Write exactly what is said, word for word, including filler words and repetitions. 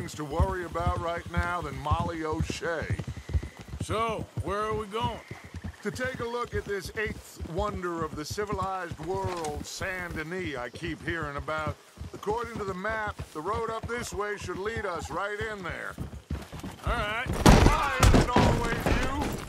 things to worry about right now than Molly O'Shea. So, where are we going? To take a look at this eighth wonder of the civilized world, Saint Denis, I keep hearing about. According to the map, the road up this way should lead us right in there. All right. Why is it always you?